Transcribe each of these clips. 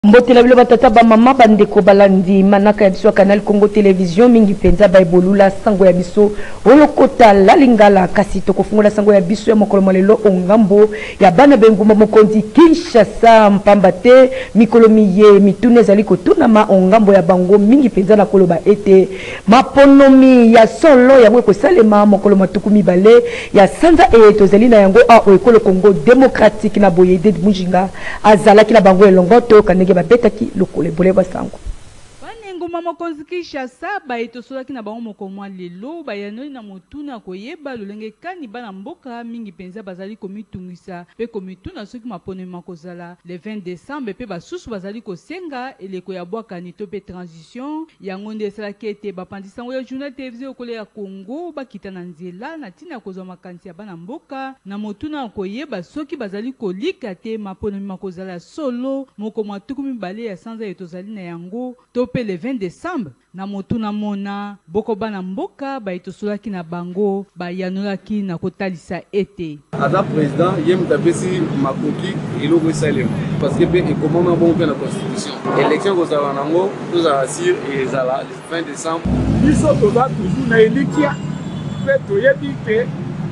Mbotela bilo batata ba mama bandeko balandi manaka ya biso Canal Congo Télévision mingi penza ba ebolula sango ya biso olokota la lingala kasi tokofungola sango ya biso ya mokolo malelo ongambo ya bana benguma mokonzi Kinshasa mpambate mikolo miye mitune zali kotuna ma ongambo ya bango mingi penza na koloba ete maponomi ya solo ya mwe kosalema mokolo matuku mibale ya sanza tozali na yango a ekolo Congo démocratique na boyede mujinga azala kila bango elongoto kanege babetaki lokole bole basango ngoma mokonzi Kinshasa baetosolaki na bango mokomwa lelo bayanoli na motuna koyeba lolenge kani bana mboka mingi penza bazali komitungisa pe komituna soki mapone makozala le 20 décembre pe basusu bazali kosenga eleko ya bwakani to pe transition yango nde esalaki ete bapandisango ya journal télévisé okole ya Congo bakita na nzela na ntina kozwa makanisi ya bana mboka na motuna koyeba soki bazali kolika te mapone makozala solo mokomwa tuku mibale ya sanza etozali na yango to pe le 20 décembre na motuna mona boko bana mboka baitosolaki na bango bayanolaki na kotalisa ete aza président yem tapesi makoki eloko esalema parce que pe ekomama bongo mpe na constitution élection kozala nango tozala sire ezala le 20 décembre biso toza toujours na elikia mpe toyebi mpe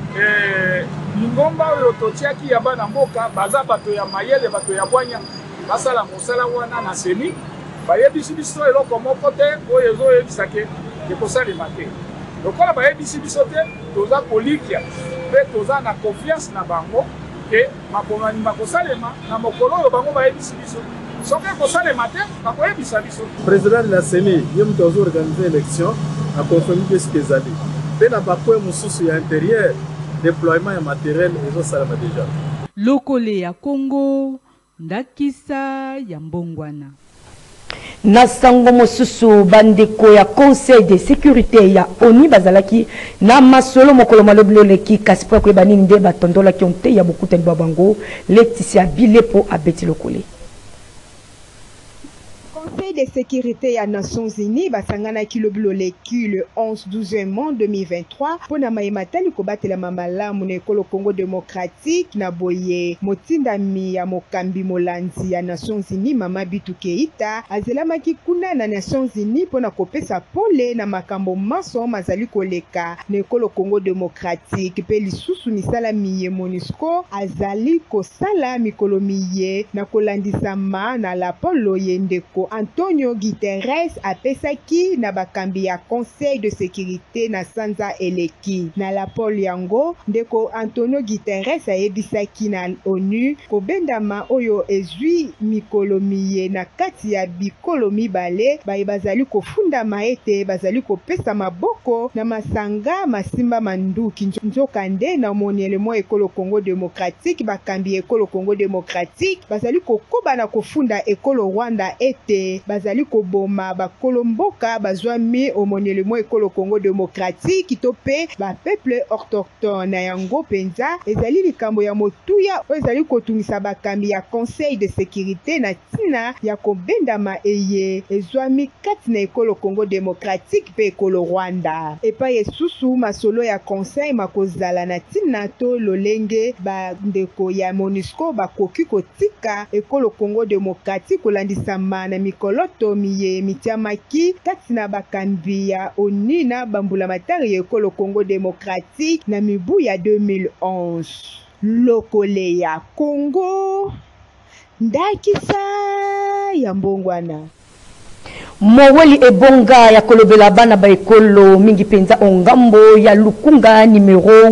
lingomba oyo totiaki ya bana mboka baza bato ya mayele bato ya bwanya basala mosala wana na seni bayebisi biso eloko moko te oyo ezoyebisaki ekosalema te lokola bayebisi biso te toza kolikia mpe toza na confiance na bango ke makomani bakosalema na mokolo oyo bango bayebisi biso soki ekosalema te bakoyebisa biso. Président de la CENI ye moto azoorganize élection akonfirme mpe soki ezali mpe na bapoe mosusu ya intérieur déploiement ya matériel ezosalama déjà lokole ya Congo ndakisa ya mbongwana. Na sango mosusu bandeko ya conseil de sécurité ya ONU bazalaki na masolo mokolo maloblo leki kasi po ko banini nde batondola ki onte ya bokutani babango Laetitia Bilepo abeti lokole. Conseil de sécurité ya Nations Unies basangana ki loblo leki le 11-12 mai 2023 pona maimatali ko batela mamalamu na ekolo Congo démocratique na boye motindami ya mokambi molanzi ya Nations Unies Mama Bitu Keita azelamaki kuna na Nations Unies pona kopesa pole na makambo maso mazali koleka na ekolo Congo démocratique pe lisusu misala miye MONUSCO azali kosala mikolo miye na kolandisama na la polo yendeko Antonio Guterres apesaki na bakambi ya Conseil de sécurité na sanza eleki na la pol yango ndeko Antonio Guterres ayebisaki na ONU kobendama oyo ezwi mikolo miye na kati ya bikolo mibale bazali kofundama ete bazali kopesa maboko na masanga masimba manduki nzokande na monelemo ekolo Congo démocratique bakambi ekolo Congo démocratique bazali kokoba na kofunda ekolo Rwanda ete bazali koboma bakolo mboka bazwami omonelemo ekolo Congo démocratique to pe ba peuple autochtone na yango penza ezali likambo ya motuya oyo ezali kotungisa bakambi ya Conseil de sécurité na tina ya kobendama eye ezwami kati na ekolo Congo démocratique pe ekolo Rwanda epa yesusu masolo ya conseil makozala na tina to lolenge bandeko ya MONUSCO bakoki kotika ekolo Congo démocratique kolandisama na mikoloto miye mitiamaki kati na bakambi ya ONU na bambula matari ekolo Congo démocratique na mibu ya 2011 lokole ya Congo ndakisa ya mbongwana. Moweli ebonga ya kolobela bana ba ekolo mingi penza ongambo ya Lukunga numéro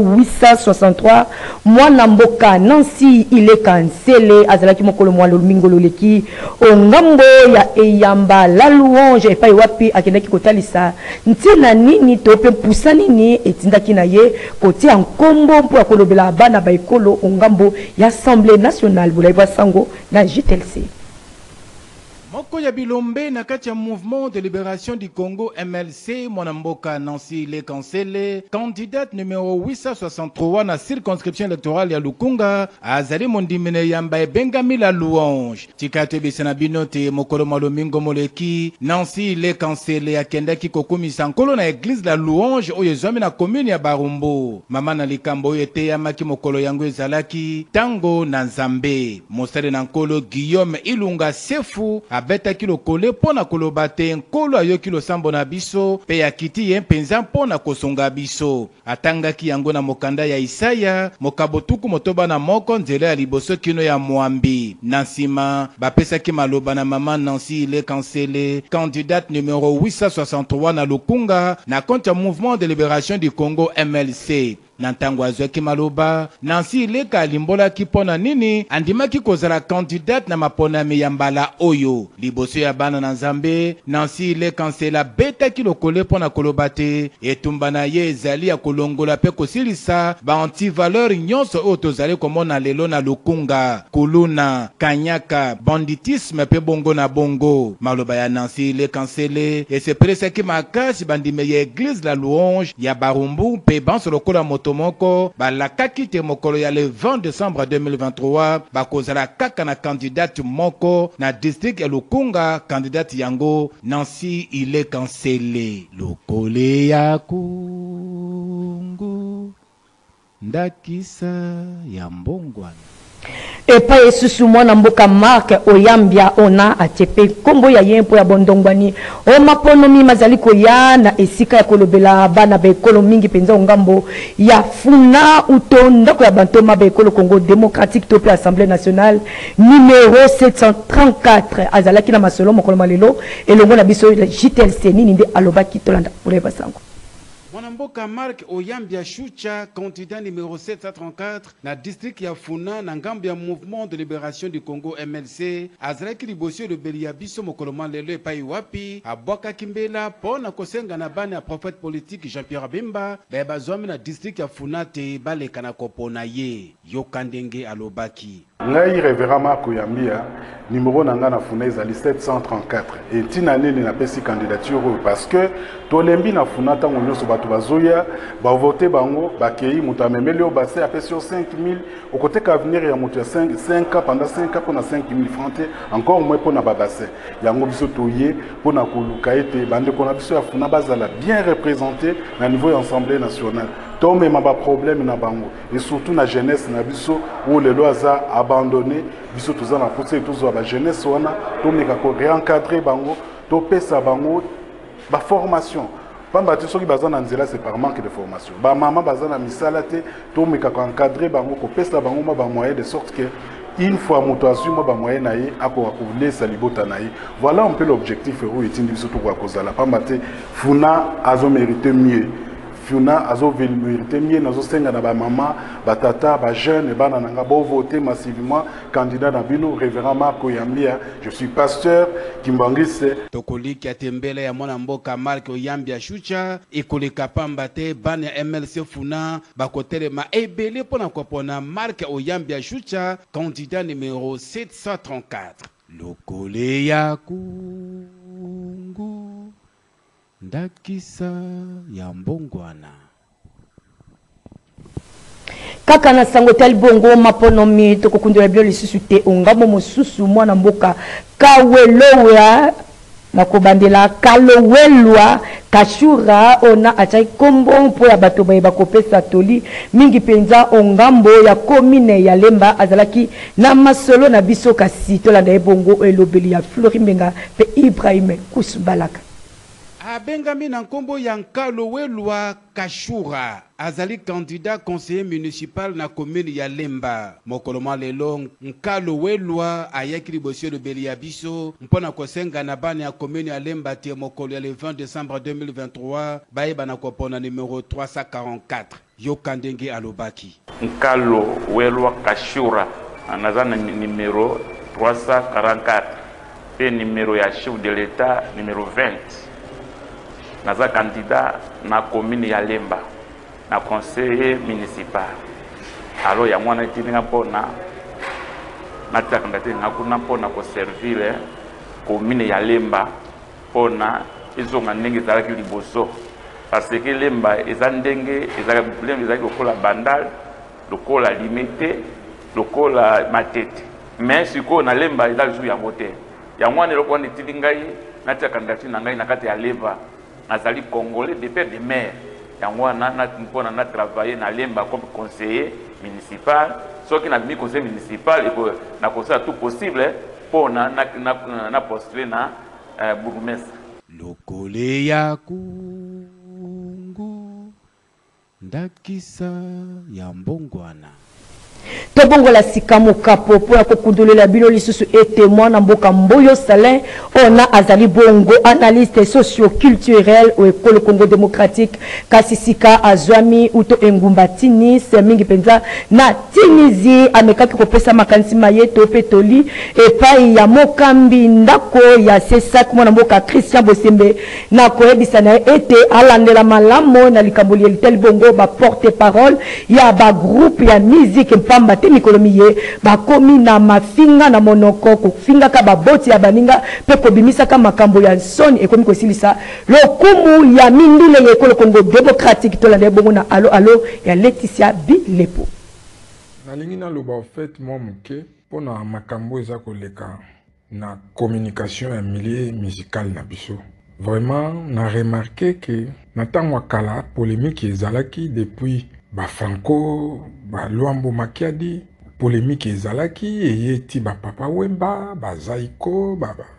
863 mwana mboka Nancy ile kansele azalaki mokolo mwa mingolo leki ongambo ya eyamba la louange epai wapi akendaki kotalisa ntina nini tope pusa nini etindaki na ye kotia nkombo mpo kolobela bana ba ekolo ongambo ya Assemblée nationale bulaiba sango na JTLC. Moko ya bilombe na kati ya mouvement de libération du Congo MLC Mwanamboka Nancy Le Cancele, candidate numéro 863 na circonscription électorale ya Lukunga, azali mondimene yamba ebengami la louange. Tikate bisana binote mokolo malomingo moleki, Nancy Le Cancele akendaki kokumisa nkolo na église la louange oyo ezwami na commune ya Barumbu. Mama na likambo oyo eteyamaki mokolo yango ezalaki tango na Nzambe. Mosale na nkolo Guillaume Ilunga Sefu abetaki lokole pona koloba te nkolo ayoki losambo na biso pe akiti ye mpenza mpona kosonga biso. Atangaki yango na mokanda ya Isaya mokabotuku motoba na moko nzela ya liboso kino ya mwambi. Na nsima bapesaki maloba na mama Nancy Le Cancele, candidate numéro 863 na Lukunga na compte ya mouvement de libération du Congo MLC. Nantango azwaki maloba, Nancy Ileka alimbolaki pona nini andimaki kozala candidate na maponami ya mbala oyo. Liboso ya bana na Nzambe, Nancy Le Cancele betaki lokole pona koloba te etumba na ye ezali ya kolongola pe kosilisa ba anti-valeur nyonso oyo tozali komona lelo na Lukunga, kuluna, kanyaka, banditisme pe bongo na bongo. Maloba ya Nancy Le Cancele esepelesaki makasi bandime ya église la louange ya Barumbu pe banso lokola moto moko balakaki te mokolo ya le 20 décembre 2023 bakozala kaka na candidate moko na district ya Lukunga, candidate yango Nancy Le Cancele. Lokole ya kungu ndakisa ya mbongwana epa esusu mwana mboka Mark Oyambia ona atepe kombo ya yempo ya bondongwani o maponomi mazali koya na esika ya kolobela bana bekolo mingi penza ngambo ya funa utonda ko ya bantoma bekolo Congo démocratique to pe Assemblée nationale numéro 734 azalaki na masolo mokolo malelo elongo na biso JTLC nini nde alobaki tolanda pour basango. Mwanamboka Mark Oyambia Shucha, candidat numéro 734 na district ya Funa na ngambo ya mouvement de libération du Congo MLC, azalaki liboso de belia biso mokoloma lelo epai wapi abwaka kimbela pona kosenga na bana ya prophète politique Jean-Pierre Bemba bazwami na district ya Funa te baleka na kopona ye yokandenge alobaki. Ngai révérend Mark Oyambia numéro nanga na Funa ezali 734 et tina nini na pesi candidature parce que tolembi na Funa tango nyoso bato bazoya ba voter bango bakei mutu amemeli o base apesi 5000 au côté qu'avenir ya mutu ya 5 ans pendant 5 ans pour na 5000 francs encore moins pour na babase yango biso toye pour na koluka ete bande kona biso ya Funa bazala bien représenté na niveau ya Assemblée nationale. Tombe ma problème na bango et surtout na jeunesse na biso où les lois a abandonné biso tous na pousser tous la jeunesse wana tombe ko réencadrer bango to pesa bango ba formation pamba te soki bazana nzela c'est par manque de formation ba mama bazana misala te tombe ko encadrer bango ko pesa bango ba moyen de sorte que une fois moto azuma ba moyen na ye ako laisser libota na ye. Voilà un peu l'objectif où etindi biso to ko kozala pamba te Funa azo mériter mieux. Funa azo vérité mieux nazo senga na ba maman ba tata ba jeune bana nanga bo voter massivement candidat na bino révérend Mark Oyambia. Je suis pasteur Kimbangise tokoliki atembele ya mwana mboka Mark Oyambia Shucha ekoleka pamba te bana MLC Funa bakotelema ebele pona kopona Mark Oyambia Shucha candidat numéro 734 lokole ya kungu ndakisa ya mbongwana kaka na sango tel bongo maponomi tokokundela bio lisusu te ongambo mosusu mwana mboka kawelowa nakobandela kalowelwa kashura ona achai kombo mpo ya bato bayeba kopesa toli mingi penza ongambo ya komine ya Lemba azalaki na masolo na biso kasi tolanda ebongo elobeli ya Florimbenga pe Ibrahim Kusubalaka abengami na nkombo ya Nkalowelwa Kashura azali candidat conseiller municipal na commune ya Lemba mokoloma lelo Nkalowelwa ayaki liboso de belia biso mpona kosenga na bana ya commune ya Lemba te mokolo ya le 20 décembre 2023 bayeba na kopona numéro 344 yokandenge alobaki Nkalowelwa Kashura anaza na numéro 344 pe numéro ya chef de l'état numéro 20 naza candidat na commune ya Lemba na conseiller municipal alo ya mwana tininga pona na candidat na kuna pona ko servir commune ya Lemba pona ezonga ndenge ezalaki liboso parce que Lemba eza ndenge ezalaki lokola bandal lokola limité lokola matete mais sikoyo na Lemba eza lisusu yango te yango wana eloko wana etili ngai natia candidature na ngai na kati ya Leva nazali congolais de père de mère yango wana mpona na travailler na Lemba comme conseiller municipal soki na conseil municipal na conseil tout possible pona na postuler na bourgmestre lokole ya kungu ndakisa ya mbongwana tobongola sika mokapo po ya kokundulela bino lisusu ete mwana mboka Mboyo Salin ona azali bongo analyste socio-culturel au École Congo démocratique kasi sika azwami uto engumba Tinis mingi penza na Tunisie amekaki kopesa makanisi mayeto petoli epai ya mokambi ndako ya Sesak mwana mboka Christian Bosembe na koyebisa na ete alandela malamo na likamboli elitel bongo ba porte parole ya ba groupe ya musique pamba te mikolomiye bakomi na mafinga na monoko kofinga ka baboti ya baninga pe kobimisa ka makambo ya soni ekomi kosilisa lokumu ya mindule ya École Congo démocratique to la bongo na alo ya Laetitia Bilepo nalingi na loba en fait moi moke pona makambo eza koleka na communication ya milieu musical na biso vraiment na remarqué que na tango kala polémique ezalaki depuis ba Franco ba Luambo Makiadi polémique ezalaki eyeti ba Papa Wemba ba Zaiko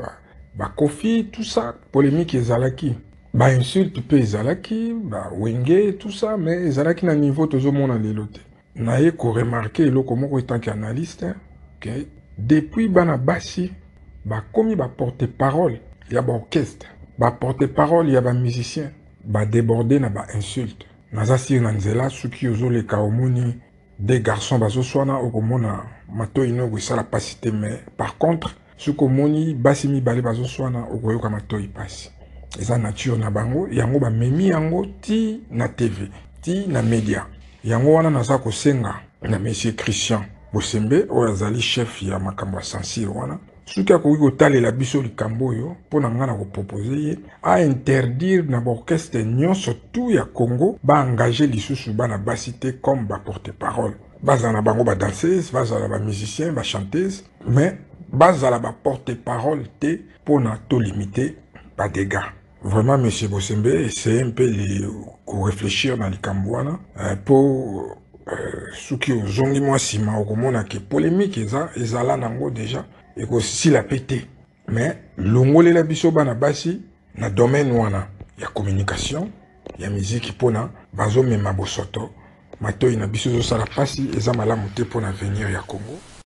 ba Kofi tout ça polémique ezalaki ba insulte pe ezalaki ba Wenge tout ça mais ezalaki na niveau tozomona lelo te naye ko remarquer eloko moko tant qu'analyste que depuis bana basi ba komi ba porte-parole ya ba orchestre ba porte-parole ya ba musicien ba déborder na ba insulte nazasi na nzela suki ozoleka omoni des garçons bazoswana okomona matoi no la pasité mais par contre suki omoni basi mibale bazoswana okoyoka matoi pasi eza nature na bango yango bamemi yango ti na TV ti na média yango wana naza kosenga na monsieur Christian Bosembe oyo azali chef ya makambo ya Sansir wana soki akoki kotalela biso likambo oyo mpona nga na kopropose ye ainterdire na baorchestre nyonso tu ya Congo baengage lisusu bana basi te comme baporte-parole bazala na bango badanseuse bazala bamusicien bachanteuse mais bazala baporte-parole te mpona tolimite badégâts. Vraiment monsieur Bosembe essaye un peu réfléchir na likambo wana po soki ozongi mwa nsima okomona ke polémique ezala nango déjà et aussi la pété mais longolela biso bana basi na domaine wana ya communication ya musique pona bazomema bosoto matoi na biso zosala pasi eza malamu te pona venir ya Congo.